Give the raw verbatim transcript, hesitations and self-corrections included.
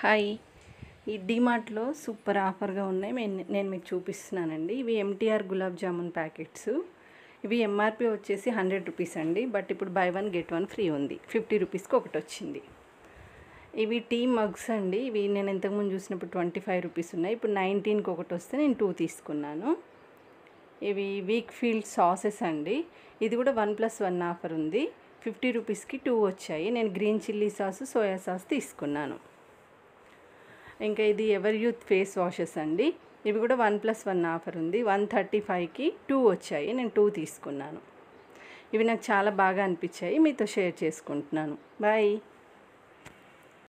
Hi ఈ డీమార్ట్లో super ఆఫర్గా ఉన్నాయి నేను నేను మీకు చూపిస్తున్నానండి. ఇవి ఎంటీఆర్ గులాబ్ జామున్ ప్యాకెట్స్. ఇవి ఎంఆర్పి వచ్చేసి హండ్రెడ్ రూపీస్ అండి. బట్ ఇప్పుడు buy one get one free ఉంది. ఫిఫ్టీ రూపీస్కి ఒకటి వచ్చింది. ఇవి టీ మగ్స్ అండి. ఇవి నేను ఇంతకుముందు చూసినప్పుడు ట్వంటీ ఫైవ్ రూపీస్ ఉన్నాయి. ఇప్పుడు నైన్టీన్కి ఒకటి వస్తే నేను టూ తీసుకున్నాను. ఇవి వీక్ ఫీల్డ్ సాసెస్ అండి. ఇది కూడా వన్ ప్లస్ వన్ ఆఫర్ ఉంది. ఫిఫ్టీ రూపీస్కి టూ వచ్చాయి. నేను green chilli sauce, soya sauce తీసుకున్నాను. ఇంకా ఇది ఎవర్ యూత్ ఫేస్ వాషెస్ అండి. ఇవి కూడా వన్ ప్లస్ వన్ ఆఫర్ ఉంది. వన్ థర్టీ ఫైవ్కి టూ వచ్చాయి. నేను టూ తీసుకున్నాను. ఇవి నాకు చాలా బాగా అనిపించాయి, మీతో షేర్ చేసుకుంటున్నాను. బాయ్.